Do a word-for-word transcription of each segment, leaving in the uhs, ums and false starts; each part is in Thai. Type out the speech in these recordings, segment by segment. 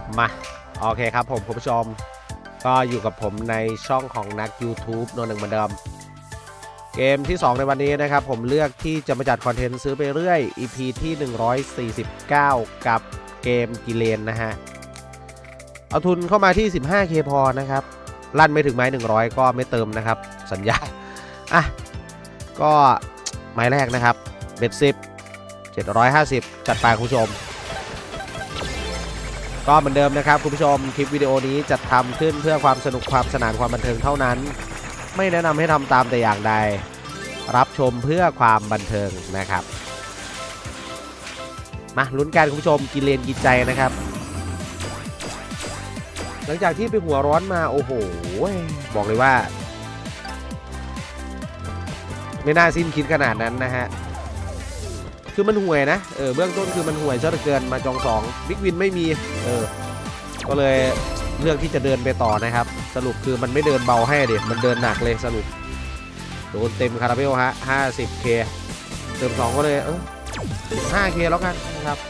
มาโอเคครับผมคุณผู้ชมก็อยู่กับผมในช่องของนัก YouTube โนหนึ่งเหมือนเดิมเกมที่สองในวันนี้นะครับผมเลือกที่จะมาจัดคอนเทนต์ซื้อไปเรื่อย อี พี ที่หนึ่งร้อยสี่สิบเก้ากับเกมกิเลนนะฮะเอาทุนเข้ามาที่ สิบห้าเค พอนะครับลั่นไม่ถึงไม้หนึ่งร้อยก็ไม่เติมนะครับสัญญาอ่ะก็ไม้แรกนะครับเบ็ดสิบ เจ็ดร้อยห้าสิบจัดไปคุณผู้ชมก็เหมือนเดิมนะครับคุณผู้ชมคลิปวิดีโอนี้จัดทำขึ้นเพื่อความสนุกความสนานความบันเทิงเท่านั้นไม่แนะนำให้ทำตามแต่อย่างใดรับชมเพื่อความบันเทิงนะครับมาลุ้นกันคุณผู้ชมกิเลนกินใจนะครับหลังจากที่ไปหัวร้อนมาโอ้โหบอกเลยว่าไม่น่าสิ้นคิดขนาดนั้นนะฮะคือมันห่วยนะเออเบื้องต้นคือมันห่วยซะเหลือเกินมาจองสองบิ๊กวินไม่มีเออก็เลยเลือกที่จะเดินไปต่อนะครับสรุปคือมันไม่เดินเบาให้เด็ดมันเดินหนักเลยสรุปโดนเต็มคาราเบลฮะ ห้าสิบเค เติมสองก็เลยเออ สิบห้าเค แล้วกันนะครับ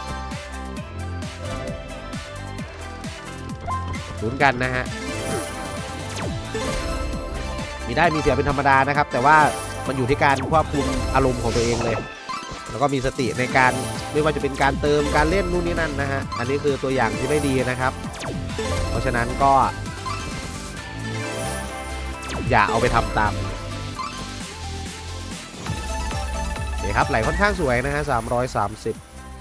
ลุ้นกันนะฮะมีได้มีเสียเป็นธรรมดานะครับแต่ว่ามันอยู่ที่การควบคุมอารมณ์ของตัวเองเลยแล้วก็มีสติในการไม่ว่าจะเป็นการเติมการเล่นนู่นนี่นั่นนะฮะอันนี้คือตัวอย่างที่ไม่ดีนะครับเพราะฉะนั้นก็อย่าเอาไปทำตามนี่ครับไหลค่อนข้างสวยนะฮะสามร้อยสามสิบ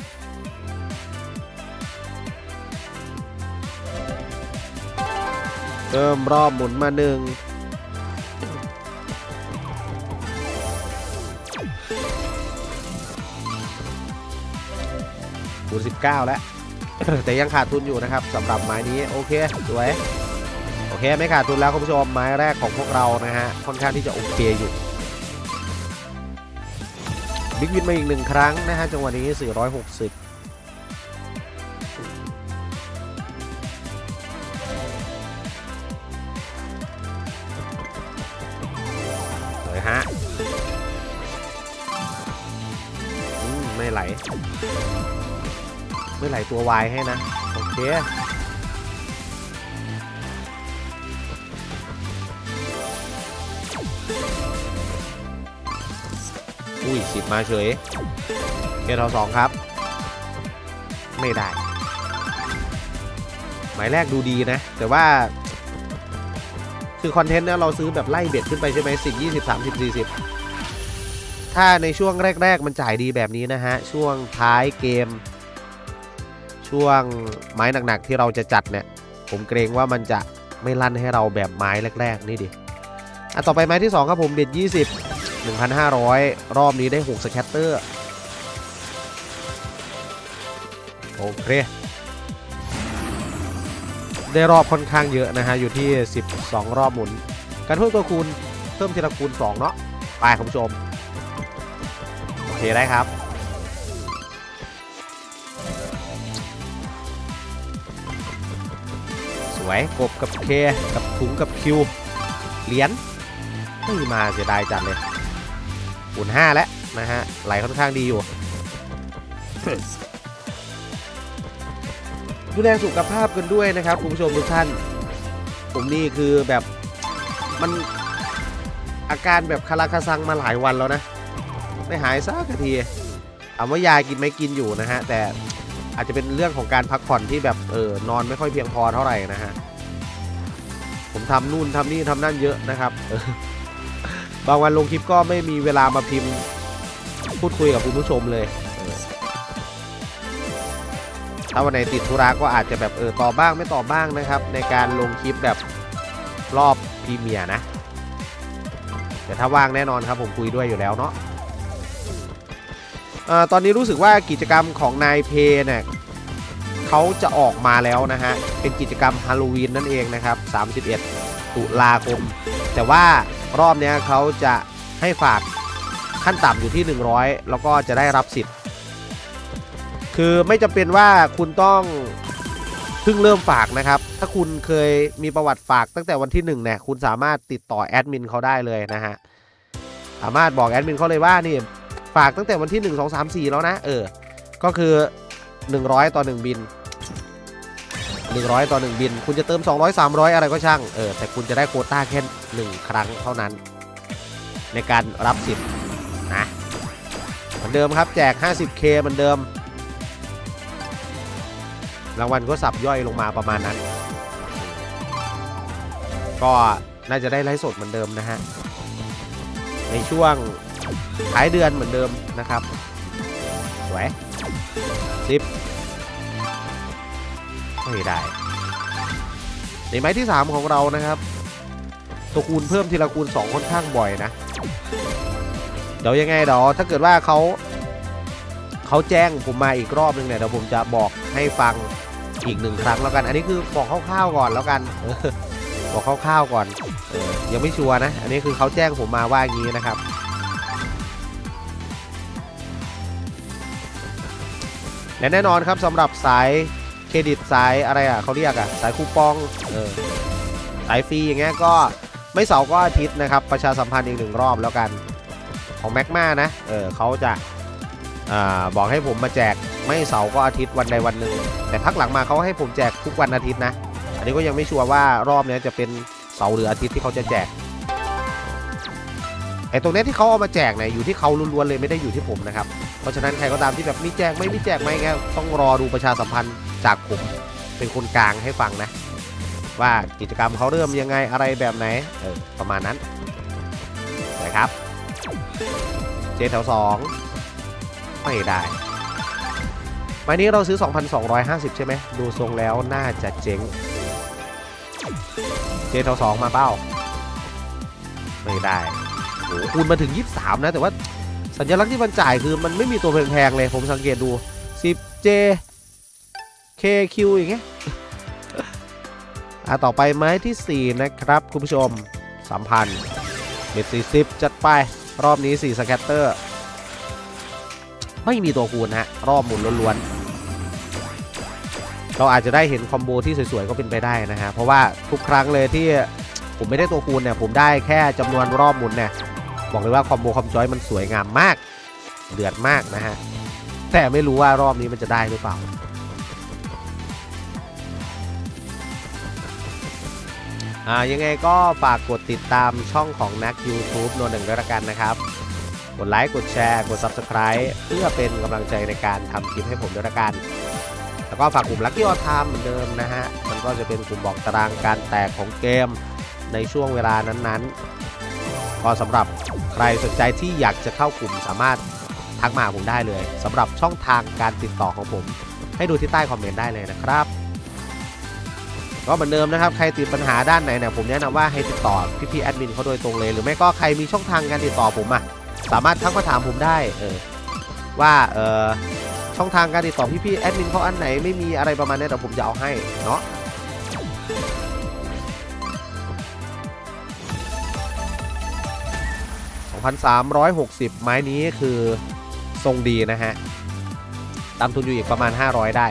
เติมรอบหมุนมาหนึ่งคูณสิบเก้าแล้ว แต่ยังขาดทุนอยู่นะครับสำหรับไม้นี้โอเคสวยโอเคไม่ขาดทุนแล้วคุณผู้ชมไม้แรกของพวกเรานะฮะค่อนข้างที่จะโอเคอยู่บิ๊กวินมาอีกหนึ่งครั้งนะฮะจังหวะนี้สี่ร้อยหกสิบเลยฮะไม่ไหลไม่ไหลตัววายให้นะโอเคอุ้ยสิบมาเฉยเกทอสองครับไม่ได้หมายแรกดูดีนะแต่ว่าคือคอนเทนต์เนี่ยเราซื้อแบบไล่เบ็ดขึ้นไปใช่ไหมสิบ ยี่สิบ สามสิบ สี่สิบถ้าในช่วงแรกๆมันจ่ายดีแบบนี้นะฮะช่วงท้ายเกมช่วงไม้หนักๆที่เราจะจัดเนี่ยผมเกรงว่ามันจะไม่ลั่นให้เราแบบไม้แรกๆนี่ดิอ่ะต่อไปไม้ที่สองครับผมเบ็ดยี่สิบ หนึ่งพันห้าร้อยรอบนี้ได้หกสแคตเตอร์โอเคได้รอบค่อนข้างเยอะนะฮะอยู่ที่สิบสองรอบหมุนการเพิ่มตัวคูณเพิ่มทีละคูณสองเนาะไปคุณผู้ชมโอเคได้ครับสวยกบกับเคกับถุงกับคิวเหรียญไม่มาเสียดายจัดเลยคูณห้าแล้วนะฮะไหลค่อนข้างดีอยู่ดูแลสุขภาพกันด้วยนะครับคุณผู้ชมทุกท่านผมนี่คือแบบมันอาการแบบคาราคาซังมาหลายวันแล้วนะไม่หายสักทีถามว่ายากินไม่กินอยู่นะฮะแต่อาจจะเป็นเรื่องของการพักผ่อนที่แบบเออนอนไม่ค่อยเพียงพอเท่าไหร่นะฮะผมทำนู่นทำนี่ทำนั่นเยอะนะครับบางวันลงคลิปก็ไม่มีเวลามาพิมพ์พูดคุยกับคุณผู้ชมเลยถ้าวันไหนติดธุระก็อาจจะแบบเออตอบบ้างไม่ตอบบ้างนะครับในการลงคลิปแบบรอบพรีเมียร์นะแต่ถ้าว่างแน่นอนครับผมคุยด้วยอยู่แล้วเนาะตอนนี้รู้สึกว่ากิจกรรมของนายเพเนี่ยเขาจะออกมาแล้วนะฮะเป็นกิจกรรมฮาโลวีนนั่นเองนะครับสามสิบเอ็ดตุลาคมแต่ว่ารอบนี้เขาจะให้ฝากขั้นต่ำอยู่ที่หนึ่งร้อยแล้วก็จะได้รับสิทธิ์คือไม่จำเป็นว่าคุณต้องเพิ่งเริ่มฝากนะครับถ้าคุณเคยมีประวัติฝากตั้งแต่วันที่หนึ่งเนี่ยคุณสามารถติดต่อแอดมินเขาได้เลยนะฮะสามารถบอกแอดมินเขาเลยว่านี่ฝากตั้งแต่วันที่หนึ่ง สอง สาม สี่แล้วนะเออก็คือหนึ่งร้อยต่อหนึ่งบินหนึ่งร้อยต่อหนึ่งบินคุณจะเติมสองร้อย สามร้อยอะไรก็ช่างเออแต่คุณจะได้โควต้าแค่หนึ่งครั้งเท่านั้นในการรับสิทธิ์นะเหมือนเดิมครับแจก ห้าสิบเค เหมือนเดิมรางวัลก็สับย่อยลงมาประมาณนั้นก็น่าจะได้ไลฟ์สดเหมือนเดิมนะฮะในช่วงท้ายเดือนเหมือนเดิมนะครับสวยสิบไม่ได้ในไม้ที่สามของเรานะครับตัวคูณเพิ่มทีละคูณสองค่อนข้างบ่อยนะเดี๋ยวยังไงเดี๋ยวถ้าเกิดว่าเขาเขาแจ้งผมมาอีกรอบนึงเนี่ยเดี๋ยวผมจะบอกให้ฟังอีกหนึ่งครั้งแล้วกันอันนี้คือบอกคร่าวๆก่อนแล้วกันบอกคร่าวๆก่อนเออยังไม่ชัวร์นะอันนี้คือเขาแจ้งผมมาว่าอย่างนี้นะครับและแน่นอนครับสำหรับสายเครดิตสายอะไรอ่ะเขาเรียกอ่ะสายคูปองเออสายฟรีอย่างเงี้ยก็ไม่เสาร์ก็อาทิตย์นะครับประชาสัมพันธ์อีกหนึ่งรอบแล้วกันของแม็กมานะเออเขาจะอ่าบอกให้ผมมาแจกไม่เสาร์ก็อาทิตย์วันใดวันหนึ่งแต่พักหลังมาเขาให้ผมแจกทุกวันอาทิตย์นะอันนี้ก็ยังไม่ชัวร์ว่ารอบนี้จะเป็นเสาร์หรืออาทิตย์ที่เขาจะแจกไอ้ตรงนี้ที่เขาเอามาแจกเนี่ยอยู่ที่เขาล้วนๆเลยไม่ได้อยู่ที่ผมนะครับเพราะฉะนั้นใครก็ตามที่แบบมีแจกไม่มีแจกไม่แค่ต้องรอดูประชาสัมพันธ์จากผมเป็นคนกลางให้ฟังนะว่ากิจกรรมเขาเริ่มยังไงอะไรแบบไหนเออประมาณนั้นนะครับเจแถวสองไม่ได้วันนี้เราซื้อ สองพันสองร้อยห้าสิบ ใช่ไหมดูทรงแล้วน่าจะเจ๊งเจแถวสองมาเป้าไม่ได้โอ้คูณมาถึงยี่สิบสามนะแต่ว่าสัญลักษณ์ที่มันจ่ายคือมันไม่มีตัวแพงๆเลยผมสังเกตดู สิบเจ เค คิว อย่างเงี้ยอ่ะต่อไปไม้ที่สี่นะครับคุณผู้ชม สามพัน เบ็ดสี่สิบจัดไปรอบนี้สี่สแคตเตอร์ไม่มีตัวคูณฮะรอบหมุนล้วนๆเราอาจจะได้เห็นคอมโบที่สวยๆก็เป็นไปได้นะฮะเพราะว่าทุกครั้งเลยที่ผมไม่ได้ตัวคูณเนี่ยผมได้แค่จำนวนรอบหมุนเนี่ยบอกเลยว่าคอมโบคอมจอยมันสวยงามมากเดือดมากนะฮะแต่ไม่รู้ว่ารอบนี้มันจะได้หรือเปล่าอ่ายังไงก็ฝากกดติดตามช่องของนัก YouTube โนหนึ่งด้วยละกันนะครับกดไลค์กดแชร์กด ซับสไครบ์ เพื่อเป็นกำลังใจในการทำคลิปให้ผมด้วยละกันแล้วก็ฝากกลุ่ม Lucky All Time เหมือนเดิมนะฮะมันก็จะเป็นกลุ่มบอกตารางการแตกของเกมในช่วงเวลานั้นๆก็สำหรับใครสนใจที่อยากจะเข้ากลุ่มสามารถทักมาผมได้เลยสำหรับช่องทางการติดต่อของผมให้ดูที่ใต้คอมเมนต์ได้เลยนะครับก็เหมือนเดิมนะครับใครติดปัญหาด้านไหนเนี่ยผมแนะนำว่าให้ติดต่อพี่ๆแอดมินเขาโดยตรงเลยหรือไม่ก็ใครมีช่องทางการติดต่อผมอ่ะสามารถทักมาถามผมได้เออว่าเออช่องทางการติดต่อพี่ๆแอดมินเขาอันไหนไม่มีอะไรประมาณนี้เดี๋ยวผมจะเอาให้เนาะสองพันสามร้อยหกสิบ ไม้นี้คือทรงดีนะฮะตามทุนอยู่อีกประมาณห้าร้อยได้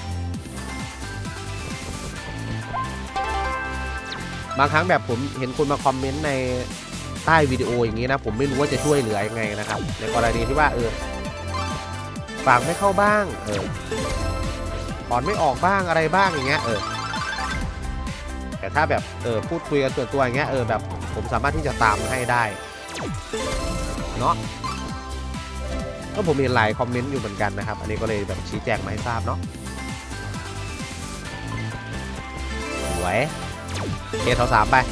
บางครั้งแบบผมเห็นคนมาคอมเมนต์ในใต้วิดีโออย่างนี้นะผมไม่รู้ว่าจะช่วยเหลือยังไงนะครับในกรณีที่ว่าเออฝากไม่เข้าบ้างเออถอนไม่ออกบ้างอะไรบ้างอย่างเงี้ยเออแต่ถ้าแบบเออพูดคุยกันส่วนตัวอย่างเงี้ยเออแบบผมสามารถที่จะตามให้ได้เนาะก็ผมมีหลายคอมเมนต์อยู่เหมือนกันนะครับอันนี้ก็เลยแบบชี้แจงมาให้ทราบเนาะสวยเคเท่าสามไป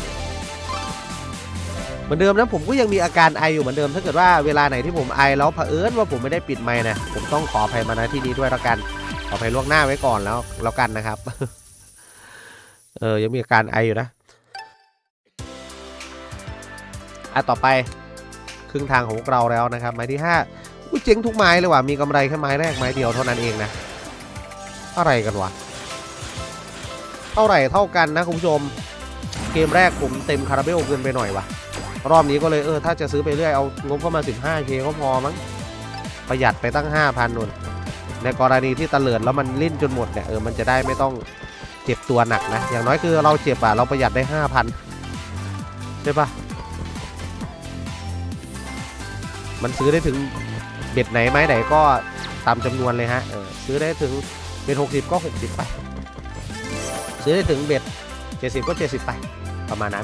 เหมือนเดิมนะผมก็ยังมีอาการไออยู่เหมือนเดิมถ้าเกิดว่าเวลาไหนที่ผมไอแล้วเผอิญว่าผมไม่ได้ปิดไมค์นะผมต้องขออภัยมาณที่นี้ด้วยแล้วกันขออภัยล่วงหน้าไว้ก่อนแล้วแล้วกันนะครับเออยังมีอาการไออยู่นะอ่ะต่อไปครึ่งทางของพวกเราแล้วนะครับไม้ที่ห้าอุ้ยเจ๊งทุกไม้เลยว่ะมีกำไรแค่ไม้แรกไม้เดียวเท่านั้นเองนะอะไรกันวะเท่าไหร่เท่ากันนะคุณผู้ชมเกมแรกผมเต็มคาราเบลเกินไปหน่อยวะรอบนี้ก็เลยเออถ้าจะซื้อไปเรื่อยเอางบเข้ามา สิบห้าเค ก็พอมั้งประหยัดไปตั้ง ห้าพัน นู่นในกรณีที่ตะเลิดแล้วมันลิ้นจนหมดเนี่ยเออมันจะได้ไม่ต้องเจ็บตัวหนักนะอย่างน้อยคือเราเจ็บอ่ะเราประหยัดได้ ห้าพัน ใช่ปะมันซื้อได้ถึงเบ็ดไหนไม้ไหนก็ตามจำนวนเลยฮะเออซื้อได้ถึงเบ็ดหกสิบก็หกสิบไปซื้อได้ถึงเบ็ดเจ็ดสิบก็เจ็ดสิบไปประมาณนั้น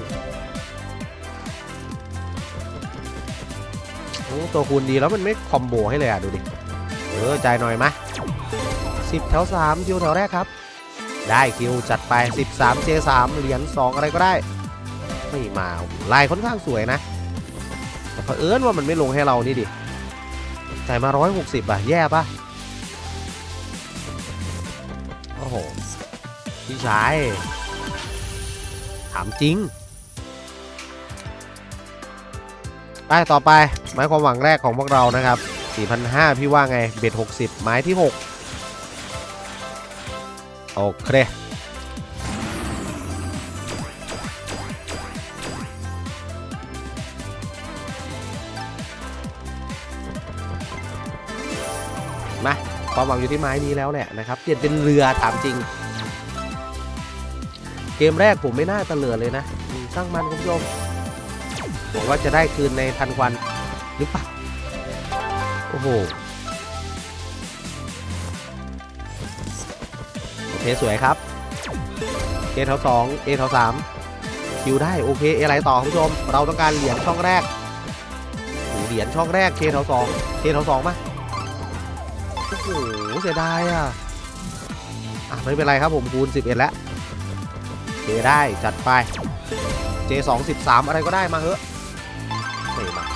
โอ้ตัวคูณดีแล้วมันไม่คอมโบให้เลยอ่ะดูดิเออจ่ายหน่อยมะสิบแถวสามคิวแถวแรกครับได้คิวจัดไปสิบสาม เจ สาม เหรียญสองอะไรก็ได้ไม่มาลายค่อนข้างสวยนะแต่เผอิญว่ามันไม่ลงให้เรานี่ดิจ่ายมาหนึ่งร้อยหกสิบอ่ะแย่ปะโอ้โหพี่ชายถามจริงไปต่อไปไม้ความหวังแรกของพวกเรานะครับ สี่พันห้าร้อย พี่ว่าไงเบ็ดหกสิบไม้ที่หกโอเคมาความหวังอยู่ที่ไม้นี้แล้วแหละนะครับเปลี่ยนเป็นเรือถามจริงเกมแรกผมไม่น่าตะเลือเลยนะช่างมันคุณผู้ชมบอกว่าจะได้คืนในทันควันหรือเปล่าโอ้โหโอเคสวยครับเอแถวสองเอแถวสามคิวได้โอเคเออะไรต่อคุณผู้ชมเราต้องการเหรียญช่องแรกเหรียญช่องแรกเคแถวสองเคแถวสองมาโอ้โหเสียดายอ่ะอ่ะไม่เป็นไรครับผมคูณสิบเอ็ดแล้วเคได้จัดไป เจ สอง สิบสามอะไรก็ได้มาเถอะไม่มา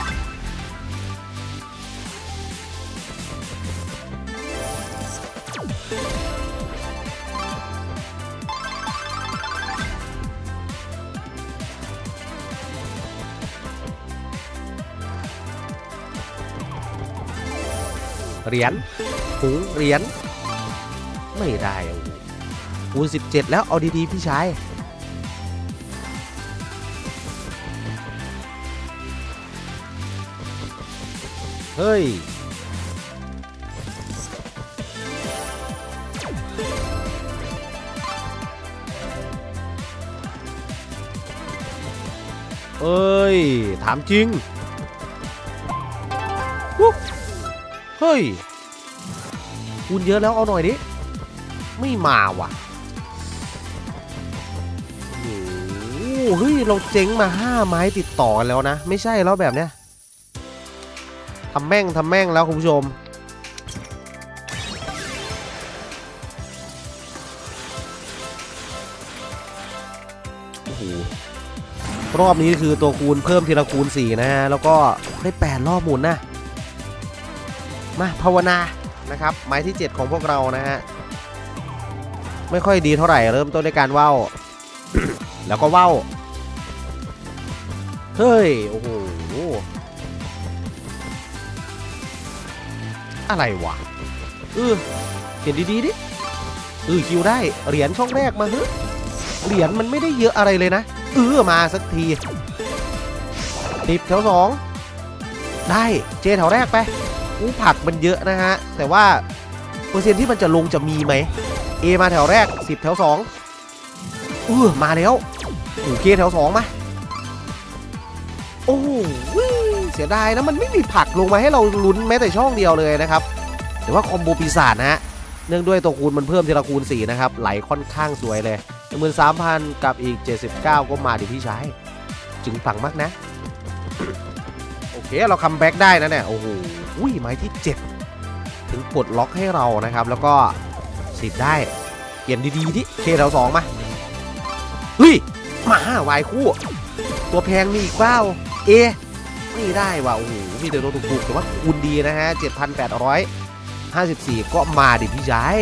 เหรียญถุงเหรียญไม่ได้คูณสิบเจ็ดแล้วเอาดีๆพี่ชายเฮ้ยเอ้ยถามจริงเฮ้ยคูณเยอะแล้วเอาหน่อยดิไม่มาว่ะโอ้เฮ้ยเราเจ๊งมาห้าไม้ติดต่อกันแล้วนะไม่ใช่แล้วแบบเนี้ยทำแม่งทำแม่งแล้วคุณผู้ชมโอ้โหรอบนี้คือตัวคูณเพิ่มทีละคูณสี่นะฮะแล้วก็ได้แปดรอบหมุนนะมาภาวนานะครับไม้ที่เจ็ดของพวกเรานะฮะไม่ค่อยดีเท่าไหร่เริ่มต้นด้วยการว่าว แล้วก็ว่าวเฮ้ยโอ้โหอะไรวะเออเขียนดีๆดิเออคิวได้เหรียญช่องแรกมาเฮ้ยเหรียญมันไม่ได้เยอะอะไรเลยนะเออมาสักทีติดแถวสองได้เจแถวแรกไปอู้ผักมันเยอะนะฮะแต่ว่าเปอร์เซ็นต์ที่มันจะลงจะมีไหมเอมาแถวแรกสิบแถวสองเออมาแล้วโอเคแถวสองมาโอ้โหเสียดายนะมันไม่มีผักลงมาให้เราลุ้นแม้แต่ช่องเดียวเลยนะครับแต่ว่าคอมโบปีศาจนะฮะเนื่องด้วยตัวคูณมันเพิ่มทีละคูณสี่นะครับไหลค่อนข้างสวยเลย หนึ่งหมื่นสามพัน กับอีกเจ็ดสิบเก้าก็มาดิพี่ชายจึงปังมากนะ โอเคเราคัมแบ็กได้นะเนี่ยโอ้โหไม้ที่เจ็ดถึงปลดล็อกให้เรานะครับแล้วก็สิบได้เปลี่ยนดีๆที่เคแถวสองมาเฮ้ยมาวายคู่ตัวแพงมีอีกเปล่าเอไม่ได้ว่ะโอ้โหมีแต่ตัวถูกๆแต่ว่าคูณดีนะฮะ เจ็ดพันแปดร้อยห้าสิบสี่ ก็มาดิพี่ชาย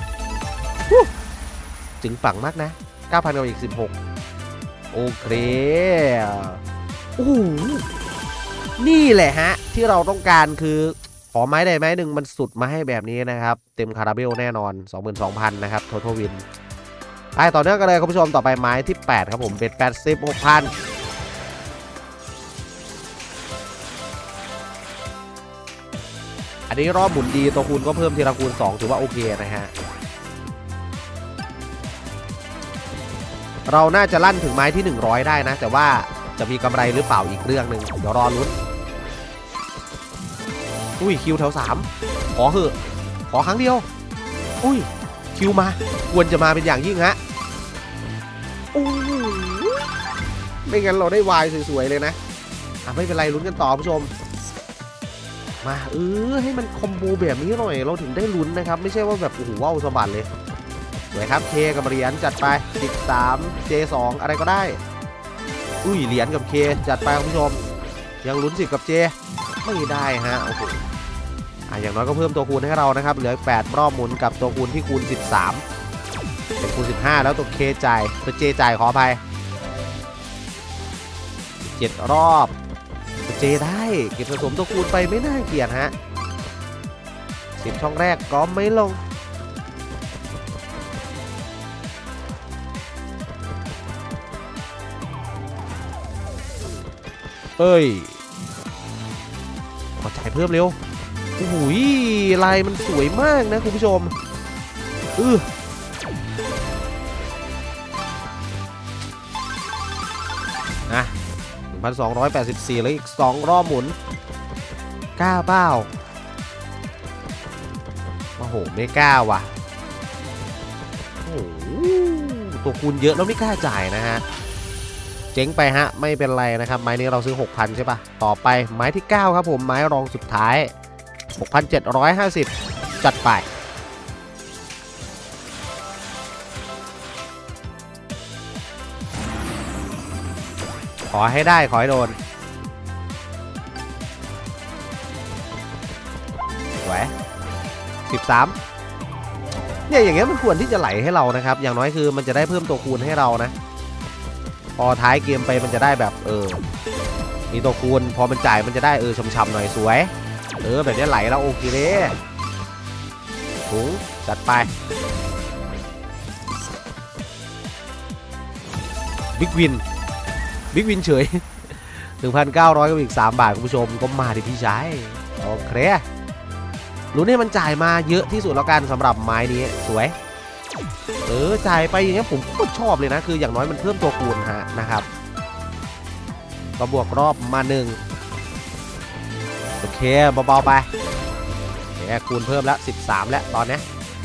จึงปังมากนะ เก้าพัน กับอีกสิบหกโอเคโอ้โหนี่แหละฮะที่เราต้องการคือขอไม้ใดไม้หนึ่งมันสุดมาให้แบบนี้นะครับเต็มคาราเบลแน่นอน สองหมื่นสองพัน นะครับโททอลวินไปต่อเนื่องกันเลยคุณผู้ชมต่อไปไม้ที่แปดครับผมเป็นแปดสิบหกพันอันนี้รอบหมุนดีตัวคูณก็เพิ่มทีละคูณสองถือว่าโอเคนะฮะเราน่าจะลั่นถึงไม้ที่หนึ่งร้อยได้นะแต่ว่าจะมีกำไรหรือเปล่าอีกเรื่องหนึ่งเดี๋ยวรอลุ้นอุ้ยคิวแถวสามขอเหอะขอครั้งเดียวอุ้ยคิวมาควรจะมาเป็นอย่างยิ่งฮะอ้ไม่งั้นเราได้วายสวยๆเลยนะอ่ะไม่เป็นไรลุ้นกันต่อผู้ชมมาเออให้มันคอมโบแบบนี้หน่อยเราถึงได้ลุ้นนะครับไม่ใช่ว่าแบบโอ้โหว้าวสะบัดเลยสวยครับเคกับเหรียญจัดไปสิบสาม เจ สอง อะไรก็ได้อุ้ยเหรียญกับเคจัดไปคุณผู้ชมยังลุ้นสิบกับเจไม่ได้ฮะโอ้โหอ่ะอย่างน้อยก็เพิ่มตัวคูณให้เรานะครับเหลือแปดรอบหมุนกับตัวคูณที่คูณสิบสามเป็นคูณสิบห้าแล้วตัวเคจ่ายตัวเจจ่ายขออภัยเจ็ดรอบตัวเจได้เก็บผสมตัวคูณไปไม่น่าเกลียดฮะสิบช่องแรกก็ไม่ลงเอ้ยขอจ่ายเพิ่มเร็วโอ้โหลายมันสวยมากนะคุณผู้ชมอือนะ หนึ่งพันสองร้อยแปดสิบสี่ แล้วอีกสองรอบหมุนกล้าเปล่าโอ้โหไม่กล้าว่ะโอ้โหตัวคูณเยอะแล้วไม่กล้าจ่ายนะฮะเจ๊งไปฮะไม่เป็นไรนะครับไม้นี้เราซื้อ หกพัน ใช่ปะต่อไปไม้ที่เก้าครับผมไม้รองสุดท้าย หกพันเจ็ดร้อยห้าสิบ จัดไปขอให้ได้ขอให้โดนสวยสิบสามเนี่ยอย่างเงี้ยมันควรที่จะไหลให้เรานะครับอย่างน้อยคือมันจะได้เพิ่มตัวคูณให้เรานะพอท้ายเกมไปมันจะได้แบบเออมีตัวคูณพอมันจ่ายมันจะได้เออช่ำๆหน่อยสวยเออแบบนี้ไหลแล้วโอเคเลยถุงจัดไปบิ๊กวินบิ๊กวินเฉย หนึ่งพันเก้าร้อย กับอีกสามบาทคุณผู้ชมก็มาดิพี่ชายโอเครู้เนี่ยมันจ่ายมาเยอะที่สุดแล้วกันสำหรับไม้นี้สวยเออจ่ายไปอย่างเงี้ยผมก็ชอบเลยนะคืออย่างน้อยมันเพิ่มตัวคูณฮะนะครับก็บวกรอบมาหนึ่งโอเคเบาๆไปแค่คูณเพิ่มแล้วสิบสามแล้วตอนนี้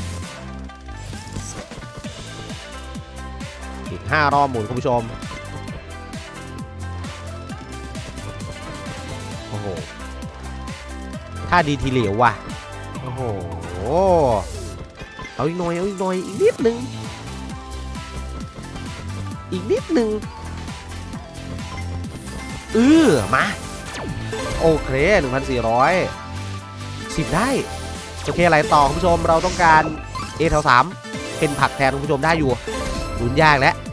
อีกห้ารอบหมุนคุณผู้ชมโอ้โหถ้าดีทีเหลวว่ะโอ้โหเอาอีกหน่อยเอาอีกหน่อยอีกนิดนึงอีกนิดนึงเออมาโอเค หนึ่งพันสี่ร้อย สิบได้โอเคอะไรต่อคุณผู้ชมเราต้องการ เอ แถวสามเป็นผักแทนคุณผู้ชมได้อยู่ลุ้นยากแล้ว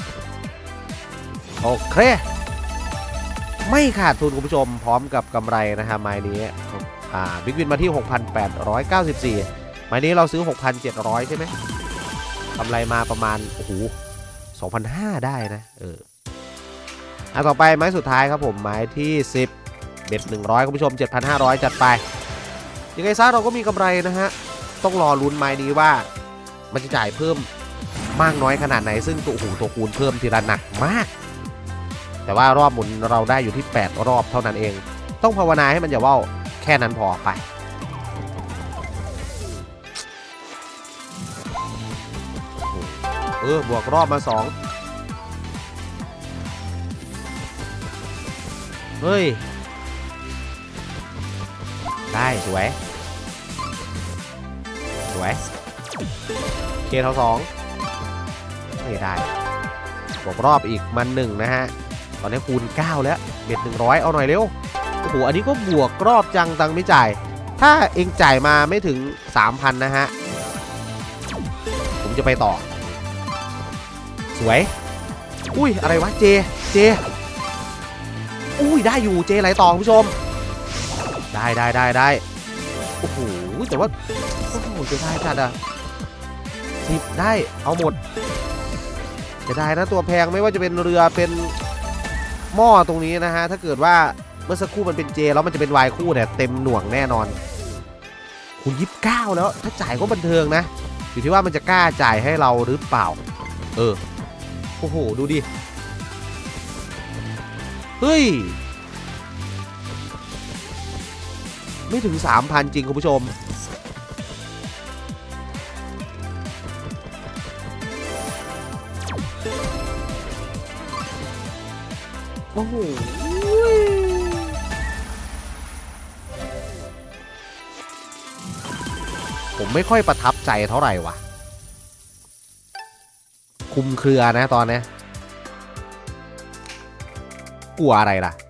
โอเคไม่ขาดทุนคุณผู้ชมพร้อมกับกำไรนะฮะไม้นี้อ่าบิ๊กวินมาที่ หกพันแปดร้อยเก้าสิบสี่ ไม้นี้เราซื้อ หกพันเจ็ดร้อย ใช่ไหมกำไรมาประมาณโอ้โห สองพันห้าร้อย ได้นะเอออ่ะต่อไปไม้สุดท้ายครับผมไม้ที่สิบเบ็ดหนึ่งร้อยคุณผู้ชม เจ็ดพันห้าร้อย จัดไปยังไงซะเราก็มีกำไรนะฮะต้องรอลุ้นไม้นี้ว่ามันจะจ่ายเพิ่มมากน้อยขนาดไหนซึ่งตัวหูตัวคูณเพิ่มทีละหนักมากแต่ว่ารอบหมุนเราได้อยู่ที่แปดรอบเท่านั้นเองต้องภาวนาให้มันอย่าว่าวแค่นั้นพอไปเออบวกรอบมาสองเฮ้ยได้สวยสวยเคเท่าสองไม่ได้บวกรอบอีกมันหนึ่งนะฮะตอนนี้คูณเก้าแล้วเบ็ดหนึ่งร้อยเอาหน่อยเร็วโอ้โหอันนี้ก็บวกรอบจังตังไม่จ่ายถ้าเองจ่ายมาไม่ถึง สามพัน นะฮะผมจะไปต่อสวยอุ้ยอะไรวะเจเจอุ้ยได้อยู่เจไหลต่อคุณผู้ชมได้ได้ได้ได้โอ้โหแต่ว่าโอ้โหจะได้จัดอะสิบได้เอาหมดจะได้นะตัวแพงไม่ว่าจะเป็นเรือเป็นหม้อตรงนี้นะฮะถ้าเกิดว่าเมื่อสักครู่มันเป็นเจแล้วมันจะเป็นวายคู่เนี่ยเต็มหน่วงแน่นอนคุณยี่สิบเก้าแล้วถ้าจ่ายก็บันเทิงนะอยู่ที่ว่ามันจะกล้าจ่ายให้เราหรือเปล่าเออโอ้โหดูดิเฮ้ยไม่ถึง สามพัน จริงคุณผู้ชมโอ้โหผมไม่ค่อยประทับใจเท่าไหร่วะคุมเครือนะตอนนี้กลัวอะไรล่ะ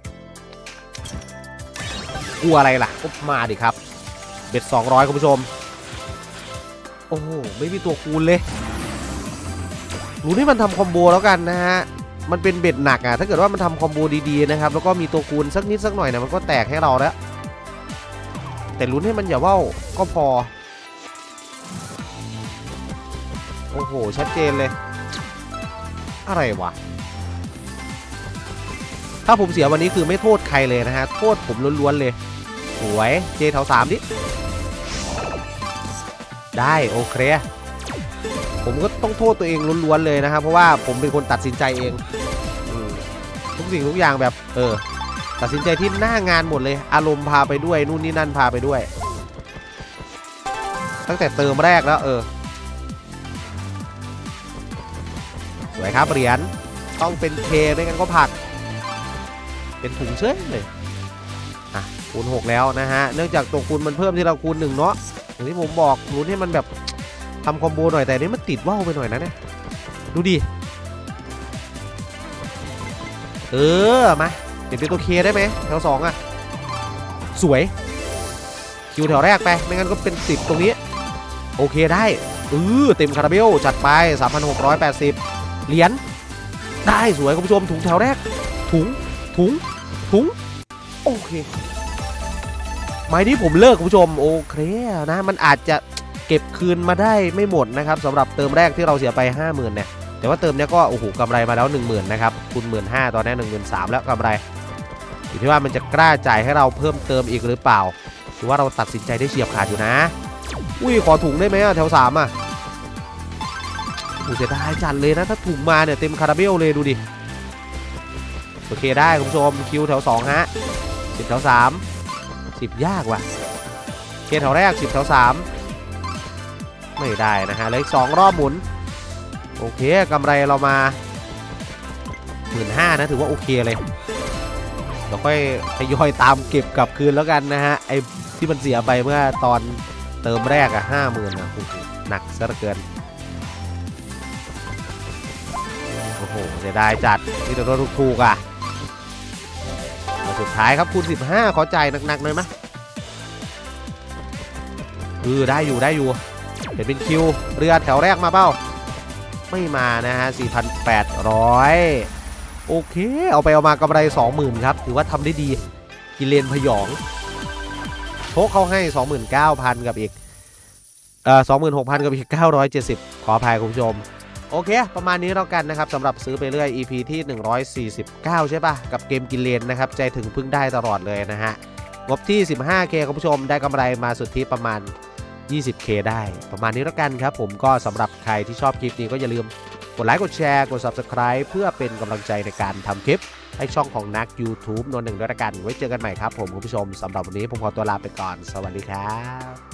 กลัวอะไรล่ะก็มาดิครับเบ็ดสองร้อยคุณผู้ชมโอ้โหไม่มีตัวคูณเลยรู้ที่มันทำคอมโบแล้วกันนะฮะมันเป็นเบ็ดหนักอ่ะถ้าเกิดว่ามันทำคอมโบดีๆนะครับแล้วก็มีตัวคูณสักนิดสักหน่อยนะมันก็แตกให้เราแล้วแต่ลุ้นให้มันอย่าว่าวก็พอโอ้โหชัดเจนเลยอะไรวะถ้าผมเสียวันนี้คือไม่โทษใครเลยนะฮะโทษผมล้วนๆเลยสวยเจแถวสามดิได้โอเคผมก็ต้องโทษตัวเองล้วนๆเลยนะครับเพราะว่าผมเป็นคนตัดสินใจเองทุกสิ่งทุกอย่างแบบเออตัดสินใจที่หน้างานหมดเลยอารมณ์พาไปด้วยนู่นนี่นั่นพาไปด้วยตั้งแต่เติมแรกแล้วเออสวยครับเหรียญต้องเป็นเคไม่งั้นก็ผักเป็นถุงเฉยเลยอ่ะคูณหกแล้วนะฮะเนื่องจากตัวคูณมันเพิ่มที่เราคูณหนึ่งเนาะอย่างที่ผมบอกลุ้นให้มันแบบทำคอมโบหน่อยแต่นี้มันติดว่าวไปหน่อยนะเนี่ยดูดิเออมาเปลี่ยนเป็นตัวเคได้ไหมแถวสองอ่ะสวยคิวแถวแรกไปไม่งั้นก็เป็นสิบตรงนี้โอเคได้เออเต็มคาราเบลจัดไป สามพันหกร้อยแปดสิบ เหรียญได้สวยคุณผู้ชมถุงแถวแรกถุงถุงถุงโอเคไม้นี้ผมเลิกคุณผู้ชมโอเคนะมันอาจจะเก็บคืนมาได้ไม่หมดนะครับสำหรับเติมแรกที่เราเสียไป ห้าหมื่น เนี่ยแต่ว่าเติมเนี้ยก็โอ้โหกำไรมาแล้ว หนึ่งหมื่น นะครับคูณ หนึ่งหมื่นห้าพัน ตอนนี้ หนึ่งหมื่นสามพัน แล้วกำไรอยู่ที่ว่ามันจะกล้าจ่ายให้เราเพิ่มเติมอีกหรือเปล่าถือว่าเราตัดสินใจได้เฉียบขาดอยู่นะอุ้ยขอถุงได้ไหมอะแถวสามอะโอ้เสียดายจัดเลยนะถ้าถุงมาเนี่ยเต็มคาราเบลเลยดูดิโอเคได้คุณผู้ชมคิวแถวสองฮะสิบแถวสามสิบยากว่ะเคแถวแรกสิบแถวสามไม่ได้นะฮะเลยสองรอบหมุนโอเคกำไรเรามา หนึ่งหมื่นห้าพัน นะถือว่าโอเคเลยเราค่อยทยอยตามเก็บกลับคืนแล้วกันนะฮะไอ้ที่มันเสียไปเมื่อตอนเติมแรกอะห้าหมื่นนะโอ้โหหนักซะเหลือเกินโอ้โหเสียดายจัดที่ตัวถูกๆอ่ะสุดท้ายครับคูณสิบห้าขอจ่ายหนักๆหน่อยมั้ยเออได้อยู่ได้อยู่เดี๋ยวเป็นคิวเรือแถวแรกมาเปล่าไม่มานะฮะ สี่พันแปดร้อย โอเคเอาไปเอามากำไร สองหมื่น ครับถือว่าทำได้ดีกิเลนพยองโชคเขาให้ สองหมื่นเก้าพัน กับอีกเอ่อ สองหมื่นหกพัน กับอีกเก้าร้อยเจ็ดสิบขออภัยคุณผู้ชมโอเคประมาณนี้แล้วกันนะครับสำหรับซื้อไปเรื่อย อี พี ที่หนึ่งร้อยสี่สิบเก้าใช่ป่ะกับเกมกิเลนนะครับใจถึงพึ่งได้ตลอดเลยนะฮะงบที่ สิบห้าเค คุณผู้ชมได้กำไรมาสุทธิประมาณ ยี่สิบเค ได้ประมาณนี้แล้วกันครับผมก็สำหรับใครที่ชอบคลิปนี้ก็อย่าลืมกดไลค์กดแชร์กด ซับสไครบ์ เพื่อเป็นกำลังใจในการทำคลิปให้ช่องของนัก YouTube นนหนึ่งด้วยกันไว้เจอกันใหม่ครับผมคุณผู้ชมสำหรับวันนี้ผมขอตัวลาไปก่อนสวัสดีครับ